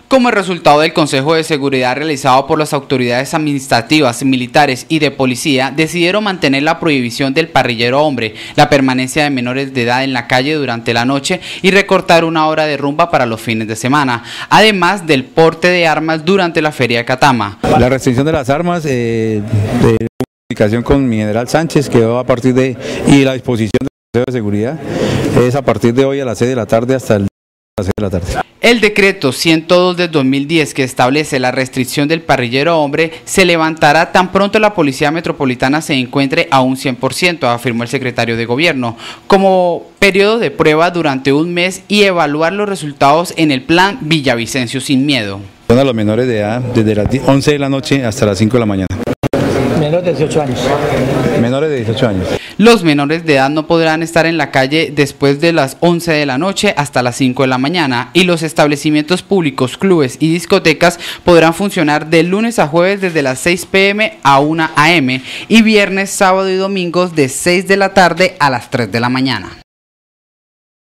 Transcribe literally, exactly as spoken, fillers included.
Como resultado del Consejo de Seguridad realizado por las autoridades administrativas, militares y de policía, decidieron mantener la prohibición del parrillero hombre, la permanencia de menores de edad en la calle durante la noche y recortar una hora de rumba para los fines de semana, además del porte de armas durante la Feria de Catama. La restricción de las armas, eh, de comunicación con mi general Sánchez quedó a partir de, y la disposición del Consejo de Seguridad es a partir de hoy a las seis de la tarde hasta el las seis de la tarde. El decreto ciento dos de dos mil diez que establece la restricción del parrillero hombre se levantará tan pronto la Policía Metropolitana se encuentre a un cien por ciento, afirmó el secretario de Gobierno, como periodo de prueba durante un mes y evaluar los resultados en el plan Villavicencio sin miedo. Son a los menores de edad desde las once de la noche hasta las cinco de la mañana. Menores de dieciocho años. Menores de dieciocho años. Los menores de edad no podrán estar en la calle después de las once de la noche hasta las cinco de la mañana y los establecimientos públicos, clubes y discotecas podrán funcionar de lunes a jueves desde las seis pe eme a una a eme y viernes, sábado y domingos de seis de la tarde a las tres de la mañana.